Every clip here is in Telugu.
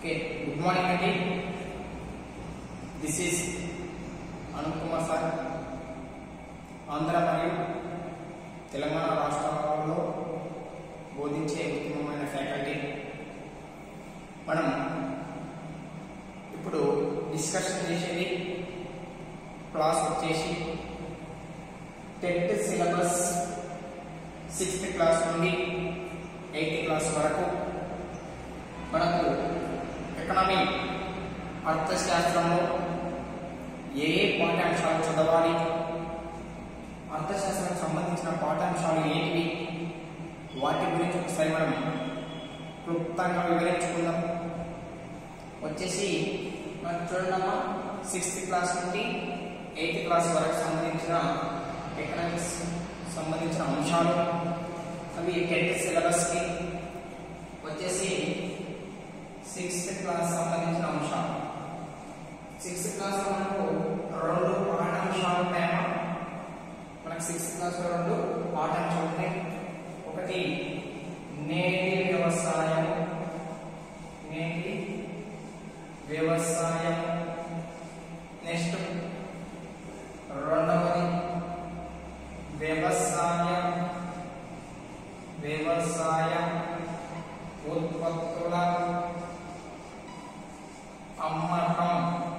Okay, good morning again. This is Anup Kumar sir. Andhra మరియు తెలంగాణ రాష్ట్రాలలో బోధించే ఉత్తమమైన ఫ్యాకల్టీ. మనం ఇప్పుడు డిస్కషన్ చేసేది క్లాస్ వచ్చేసి 10th సిలబస్ 6th క్లాస్ నుండి 8th క్లాస్ వరకు మనకు ఎకనామీ అర్థశాస్త్రంలో ఏ పాఠ్యాంశాలు చదవాలి, అర్థశాస్త్రానికి సంబంధించిన పాఠ్యాంశాలు ఏంటివి, వాటి గురించి ఒకసారి మనం క్లుప్తంగా వివరించుకుందాం. వచ్చేసి మనం చూడమ్మా 6th క్లాస్ నుండి 8th క్లాస్ వరకు సంబంధించిన ఎకనామిక్స్ సంబంధించిన అంశాలు అవి 10th సిలబస్కి వచ్చేసి 6th క్లాస్ సంబంధించిన అంశాలు. 6th క్లాస్ లో మనకు రెండు పాఠ్యాంశాలు ఉంటాయమ్మా. మనకు 6th క్లాస్ లో రెండు పాఠ్యాంశాలు ఉంటాయి. ఒకటి నేటి వ్యవసాయం, నెక్స్ట్ రెండవది వ్యవసాయ ఉత్పత్తుల అమ్మకం.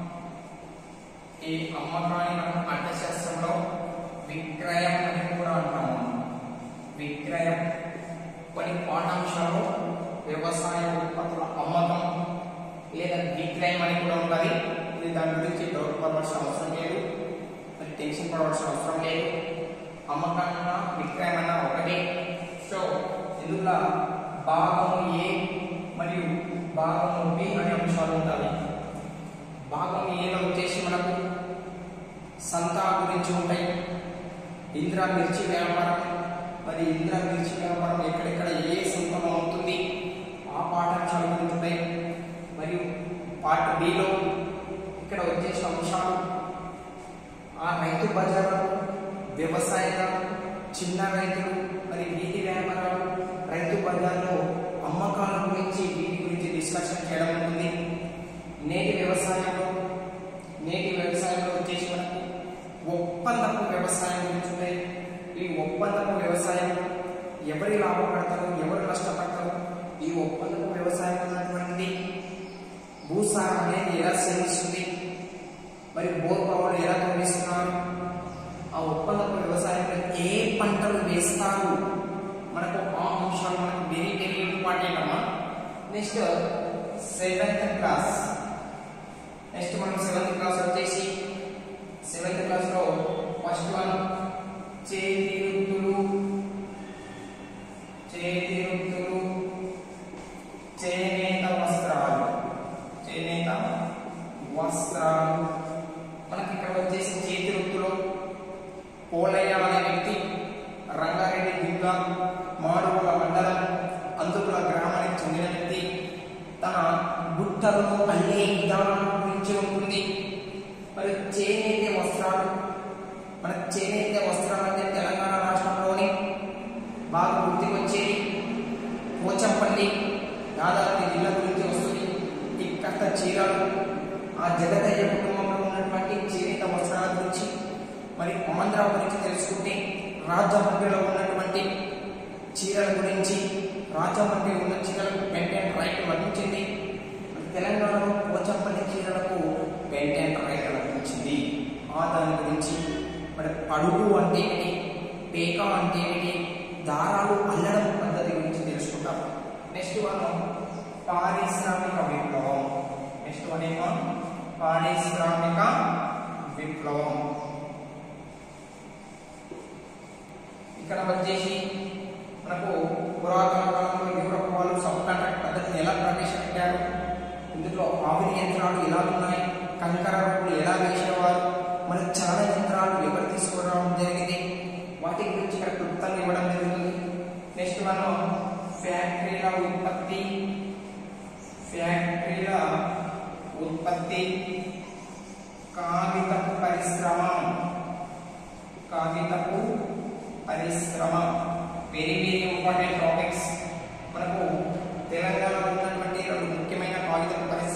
ఈ అమ్మకాన్ని మనం అర్థశాస్త్రంలో విక్రయం అని కూడా అంటాము. విక్రయం కొన్ని పాఠ్యాంశాలు వ్యవసాయ ఉత్పత్తుల అమ్మకం లేదా విక్రయం అని కూడా ఉంటుంది. ఇది దాని గురించి డౌట్ పడవలసిన అవసరం లేదు, మరి టెన్షన్ పడవలసిన అవసరం లేదు. అమ్మకం విక్రయం అన్న ఒకటే. సో ఇందులో భాగం ఏ మరియు భాగం బి అనే అంశాలు ఉంటాయి. భాగం ఏలో వచ్చేసి మనకు సంతా గురించి ఉంటాయి. ఇంద్ర మిర్చి వ్యాపారం, మరి ఇంద్ర మిర్చి వ్యాపారం ఎక్కడెక్కడ ఏ సంతలో అవుతుంది ఆ పాఠ్యాంశాల గురించి ఉంటాయి. మరియు పార్ట్ బిలో ఇక్కడ వచ్చేసి అంశాలు ఆ రైతు బజార్లు, వ్యవసాయదారులు, చిన్న రైతులు, మరి వీధి వ్యాపారాలు, రైతు బజార్లో అమ్మకాల గురించి వీటి గురించి డిస్కషన్ చేయడం ఉంటుంది. నేటి వ్యవసాయంలో వచ్చేసి మనకు ఒప్పందపు వ్యవసాయం గురించి ఉంటాయి. ఈ ఒప్పందపు వ్యవసాయం ఎవరి లాభపడతారు, ఎవరు నష్టపడతారు, ఈ ఒప్పందపు వ్యవసాయం ఉన్నటువంటి భూసారం అనేది ఎలా శ్రమిస్తుంది, మరి బోర్బావులు ఎలా తొలగిస్తున్నారు, ఆ ఒప్పందపు వ్యవసాయంలో ఏ పంటలు వేస్తారు, మనకు ఆ అంశాలు మనకు వెరీ వెరీ ఇంపార్టెంట్ అమ్మా. Next 7th class. నెక్స్ట్ మనం 7th క్లాస్ వచ్చేసి 7th క్లాస్ లో ఫస్ట్ వన్ చేతి వృత్తులు, చేనేత వస్త్రాలు. మనకి ఇక్కడ వచ్చేసి చేతి వృత్తులు పోలయ్య అనే వ్యక్తి రంగారెడ్డి జిల్లా మాడుగుల మండలం అందుకుల గ్రామానికి చెందిన వ్యక్తి. తన బుట్టలను అల్లే విధానం గురించి ఉంటుంది. మరి చేనేత వస్త్రాలు, మన చేనేత వస్త్రాలు అంటే తెలంగాణ రాష్ట్రంలోని బాగా గుర్తుకొచ్చేది పోచంపల్లి యాదాద్రి జిల్లా గురించి వస్తుంది. ఈ కట్ట చీరలు, ఆ జగదయ్య కుటుంబంలో ఉన్నటువంటి చేనేత వస్త్రాల గురించి, మరి ఆంధ్ర గురించి తెలుసుకుంటే రాజమండ్రిలో ఉన్నటువంటి చీరల గురించి, రాజమండ్రి ఉన్న చీరలకు పెంటెంట్ రైట్ లభించింది. తెలంగాణలో పోచంపల్లి చీరలకు పెంటెంట్ రైట్ లభించింది. ఆ దాని గురించి, మరి అడుగు అంటే ఏమిటి, పేక అంటే ఏమిటి, దారాలు అల్లడం పద్ధతి గురించి తెలుసుకుంటాం. నెక్స్ట్ మనం పారిశ్రామిక విప్లవం. నెక్స్ట్ వన్ ఏమో పారిశ్రామిక విప్లవం. ఇక్కడ వచ్చేసి మనకు పురాతన కాలంలో యూరప్ వాళ్ళు సబ్ కాంట్రాక్ట్ పద్ధతిని ఎలా ప్రవేశపెట్టారు, ఇందులో ఆవిరి యంత్రాలు ఎలా ఉన్నాయి, కంకర రోడ్లు ఎలా వేసేవారు, మన చాలా యంత్రాలు ఎవరు తీసుకురావడం జరిగింది, వాటి గురించి ఇక్కడ క్లుప్తంగా ఇవ్వడం జరుగుతుంది. నెక్స్ట్ మనం ఫ్యాక్టరీల ఉత్పత్తి, కాగితపు పరిశ్రమ వెరీ వెరీ ఇంపార్టెంట్ టాపిక్స్. మనకు తెలంగాణలో ఉన్నటువంటి రెండు ముఖ్యమైన కాగితపు పరిశ్రమ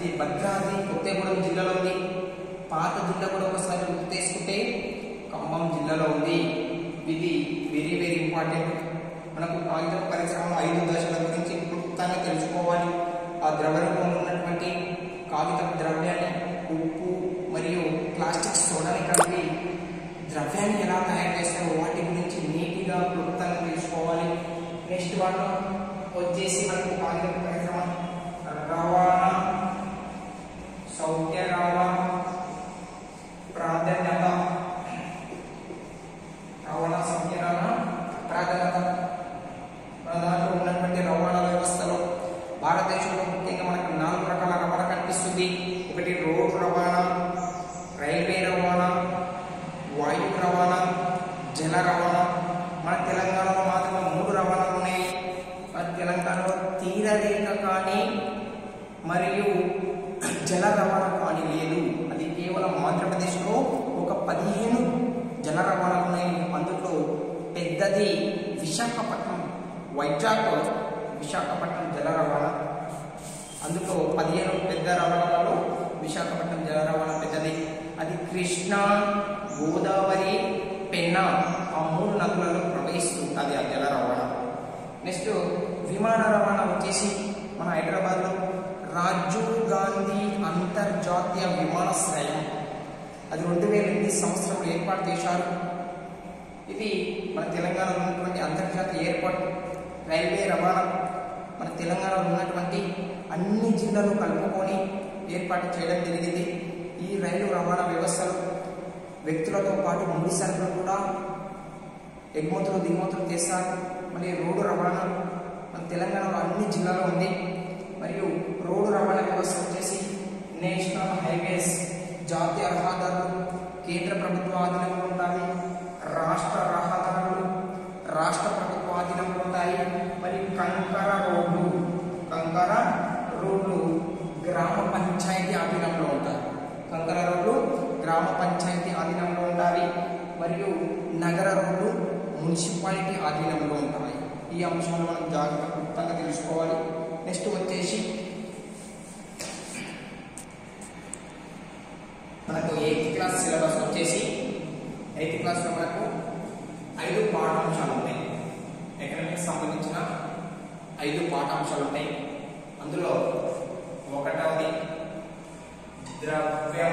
ఇది భద్రాద్రి కొత్తగూడెం జిల్లాలో ఉంది. పాత జిల్లా కూడా ఒకసారి గుర్తు చేసుకుంటే ఖమ్మం జిల్లాలో ఉంది. ఇది వెరీ వెరీ ఇంపార్టెంట్. మనకు కాగిత పరిశ్రమలో 5 దశల గురించి క్లుప్తంగా తెలుసుకోవాలి. ఆ ద్రవ రూపంలో ఉన్నటువంటి కాగిత ద్రవ్యాన్ని ఉప్పు మరియు ప్లాస్టిక్ సోడాని కలిపి ద్రవ్యాన్ని ఎలా తయారు చేస్తారో వాటి గురించి నీట్గా క్లుప్తంగా తెలుసుకోవాలి. నెక్స్ట్ వన్ వచ్చేసి మనకు కాగిత పరిశ్రమ రవాణా, సౌఖ్య రవాణా, ప్రాధాన్యత, రవాణా సౌఖ్య రవాణా ప్రాధాన్యత. మన దాంట్లో ఉన్నటువంటి రవాణా వ్యవస్థలో భారతదేశంలో ముఖ్యంగా మనకు 4 రకాల రవాణా కనిపిస్తుంది. ఒకటి రోడ్డు రవాణా, రైల్వే రవాణా, వాయు రవాణా, జల రవాణా. మన తెలంగాణలో మాత్రం 3 రవాణాలు ఉన్నాయి. మన తెలంగాణలో తీరరేఖ కానీ మరియు జల రవాణా కానీ లేదు. అది కేవలం ఆంధ్రప్రదేశ్లో ఒక 15 జల రవాణాలు ఉన్నాయి. అందులో పెద్దది విశాఖపట్నం, వైజాగ్ విశాఖపట్నం జల రవాణా. అందులో 15 పెద్ద రవాణాలలో విశాఖపట్నం జల రవాణా పెద్దది. అది కృష్ణా, గోదావరి, పెన్నా ఆ 3 నదులలో ప్రవహిస్తుంది అది ఆ జల రవాణా. నెక్స్ట్ విమాన రవాణా వచ్చేసి మన హైదరాబాద్లో రాజీవ్ గాంధీ అంతర్జాతీయ విమానాశ్రయం అది 2008 సంవత్సరంలో ఏర్పాటు చేశారు. ఇది మన తెలంగాణలో ఉన్నటువంటి అంతర్జాతీయ ఎయిర్పోర్ట్. రైల్వే రవాణా మన తెలంగాణలో ఉన్నటువంటి అన్ని జిల్లాలు కలుపుకొని ఏర్పాటు చేయడం జరిగింది. ఈ రైలు రవాణా వ్యవస్థలో వ్యక్తులతో పాటు ముడి సరుకులు కూడా ఎగుమతులు దిగుమతులు చేస్తారు. మరి రోడ్డు రవాణా మన తెలంగాణలో అన్ని జిల్లాలో ఉంది. మరియు రోడ్డు రవాణా వ్యవస్థ వచ్చేసి నేషనల్ హైవేస్, జాతీయ రహదారులు కేంద్ర ప్రభుత్వ ఆధీనంలో ఉంటాయి. రాష్ట్ర రహదారులు రాష్ట్ర ప్రభుత్వ ఆధీనంలో ఉంటాయి. మరియు కంకర రోడ్లు గ్రామ పంచాయతీ ఆధీనంలో ఉంటాయి. కంకర రోడ్లు గ్రామ పంచాయతీ ఆధీనంలో ఉంటాయి. మరియు నగర రోడ్లు మున్సిపాలిటీ ఆధీనంలో ఉంటాయి. ఈ అంశాలు మనం జాగ్రత్తగా తెలుసుకోవాలి. నెక్స్ట్ వచ్చేసి మనకు 8th క్లాస్ సిలబస్ వచ్చేసి 8th క్లాస్లో మనకు 5 పాఠాంశాలు ఉంటాయి. ఎకనామిక్స్ సంబంధించిన 5 పాఠాంశాలు ఉంటాయి. అందులో ఒకటవది ద్రవ్యం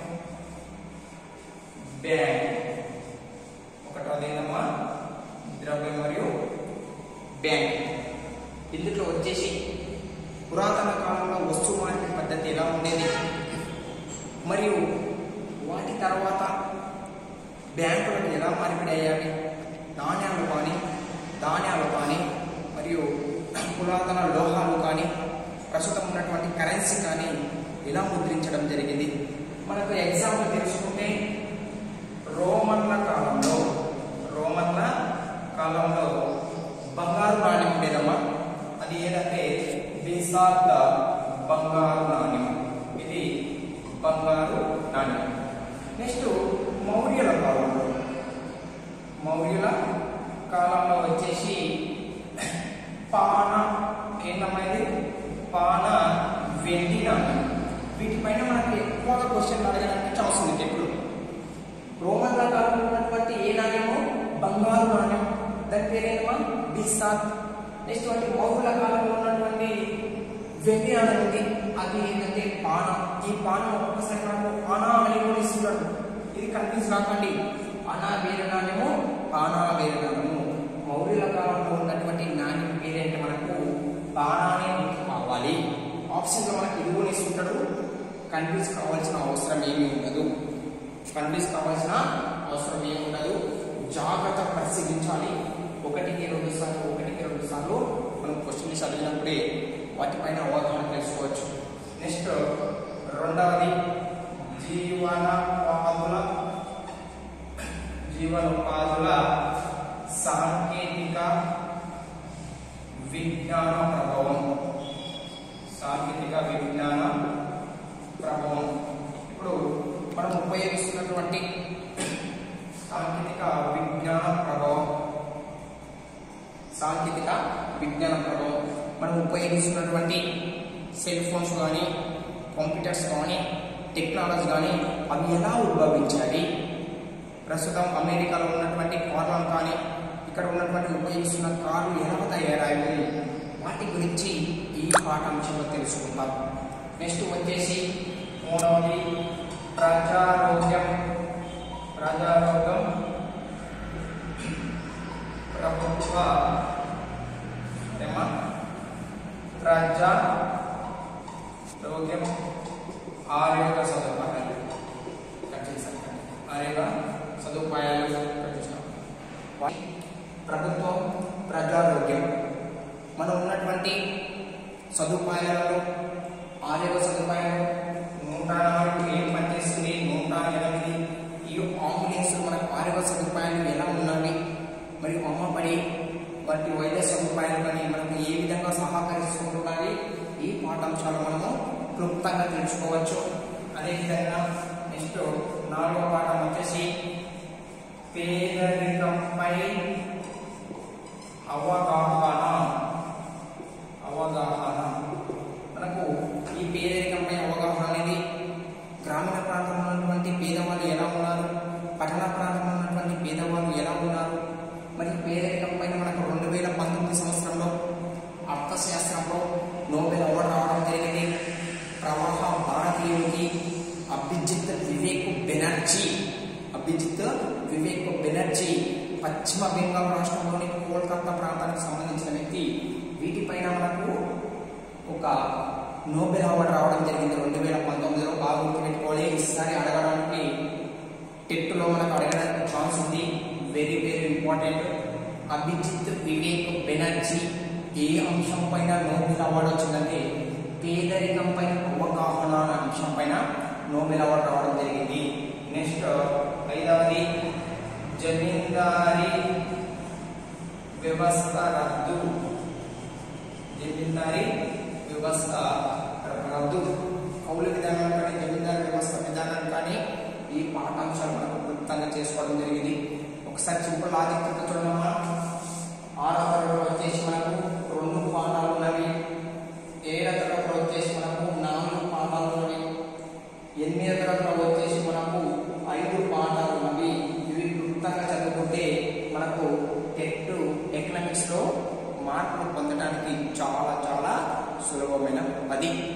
బ్యాంక్. ఒకటవది ఏంటమ్మా ద్రవ్యం మరియు బ్యాంక్. ఇందులో వచ్చేసి పురాతన కాలంలో వస్తు మార్పిడి పద్ధతి ఎలా ఉండేది మరియు వాటి తర్వాత బ్యాంకులకు ఎలా మార్పిడి అయ్యాయి, ధాన్యాలు కానీ మరియు పురాతన లోహాలు కానీ ప్రస్తుతం ఉన్నటువంటి కరెన్సీ కానీ ఎలా ముద్రించడం జరిగింది. మనకు ఎగ్జాంపుల్ తెలుసుకుంటే రోమన్ల కాలంలో బంగారు నాణ్యం ఉండేదమ్మా. అది ఏదంటే బేసార్ద బంగారు నాణ్యం. ఇది బంగారు నాణ్యం. నెక్స్ట్ మౌర్యుల కాలంలో వచ్చేసి పాన ఏంటమైంది పాన వెండి నాణ్యం. వీటిపైన మనకి ఎక్కువగా క్వశ్చన్ అడగడానికి ఛాన్స్ ఉంది. ఎప్పుడు రోమన్ల కాలంలో ఉన్నటువంటి ఏ నాణ్యమో బంగారు నాణ్యం, దాని పేరేమో బిసాత్. నెక్స్ట్ వాటి మౌర్యుల కాలంలో ఉన్నటువంటి వెండి నాణ్యం ఉంది, అది ఏంటంటే పాన. ఈ పాన ఒక్కసారి మనకు పానా అని కూడా ఇస్తున్నాడు. ఇది కన్ఫ్యూజ్ కాకండి. పానా వేరే నాణ్యము, పానా వేరే నాణ్యము. మౌర్యుల కాలంలో ఉన్నటువంటి నాణ్యం పేరేంటే మనకు పానానే కావాలి. ఆప్షన్లో మనకి ఇదిగోని ఇస్తుంటాడు. కన్ఫ్యూజ్ కావాల్సిన అవసరం ఏమీ ఉండదు. జాగ్రత్త పరిశీలించాలి. 1-2 సార్లు మనం క్వశ్చన్ చదివినప్పుడే వాటిపైన అవగాహన తెలుసుకోవచ్చు. నెక్స్ట్ రెండవది జీవనోపాధుల సాంకేతిక విజ్ఞాన ప్రభావం. ఇప్పుడు మనం ఉపయోగిస్తున్నటువంటి సాంకేతిక విజ్ఞాన ప్రభావం మనం ఉపయోగిస్తున్నటువంటి సెల్ ఫోన్స్ కానీ కంప్యూటర్స్ కానీ టెక్నాలజీ కానీ అవి ఎలా ఉద్భవించాయి, ప్రస్తుతం అమెరికాలో ఉన్నటువంటి కార్లను కానీ ఇక్కడ ఉన్నటువంటి ఉపయోగిస్తున్న కార్లు ఎలా తయారయ్యాయి, వాటి గురించి ఈ పాఠాంశంలో తెలుసుకుందాం. నెక్స్ట్ వచ్చేసి మూడవది ప్రజారోగ్యం. ప్రభుత్వ ప్రజారోగ్యం ఆరోగ్య సదుపాయాలు ప్రభుత్వం ప్రజారోగ్యం మనం ఉన్నటువంటి సదుపాయాలలో ఆరోగ్య సదుపాయాలు 104 ఏం పనిచేస్తుంది, 108 ఈ అంబులెన్స్ మనకు ఆరోగ్య సదుపాయాలు ఎలా ఉన్నవి మరియు అమ్మబడి వాటి వైద్య సదుపాయాలు కానీ మనకు ఏ విధంగా సహకరిస్తున్నాయి ఈ పాఠాంశాలు మనము క్లుప్తంగా తెలుసుకోవచ్చు. అదేవిధంగా నెక్స్ట్ 4వ పాఠం వచ్చేసి పేదరికంపై అవగాహన. మనకు ఈ పేదరికంపై అవగాహన అనేది గ్రామీణ ప్రాంతంలో ఉన్నటువంటి పేదవాళ్ళు ఎలా ఉన్నారు, పట్టణ ప్రాంతంలో ఉన్నటువంటి పేదవాళ్ళు ఎలా ఉన్నారు, మరియు పేదరికం పైన మనకు 2019 సంవత్సరంలో అర్థశాస్త్రంలో నోబెల్ అవార్డు రావడం జరిగింది. ప్రవాహ భారతీయుడికి అభిజిత్ వివేక్ బెనర్జీ పశ్చిమ బెంగాల్ రాష్ట్రంలోని కోల్కతా ప్రాంతానికి సంబంధించిన వ్యక్తి. వీటిపైన మనకు ఒక నోబెల్ అవార్డు రావడం జరిగింది 2019లో. బాగా గుర్తుపెట్టుకోవాలి, ఈసారి అడగడానికి టెట్లో మనకు అడగడానికి ఛాన్స్ ఉంది. Very very important. Abhijit Vivek Banerjee ఏ అంశం పైన నోబెల్ అవార్డు వచ్చిందంటే పేదరికం పైన అవగాహన అనే అంశం పైన నోబెల్ అవార్డు రావడం జరిగింది. నెక్స్ట్ 5వది జమీందారీ వ్యవస్థ రద్దు. కౌలు విధానం కానీ జమీందారీ వ్యవస్థ విధానం కానీ ఈ పాఠాంశాలు మనకు క్లుప్తంగా చేసుకోవడం జరిగింది. ఒకసారి సింపుల్ లాజిక్ చూడమ్మా. 6వ తరగతిలో వచ్చేసి మనకు 2 పాఠాలు ఉన్నవి. 7వ తరగతిలో వచ్చేసి మనకు 4 పాఠాలు ఉన్నవి. 8వ తరగతిలో వచ్చేసి మనకు 5 పాఠాలు ఉన్నవి. ఇవి క్లుప్తంగా చదువుకుంటే మనకు టెట్ ఎకనామిక్స్ లో మార్కులు పొందడానికి చాలా చాలా సులభమైన అది.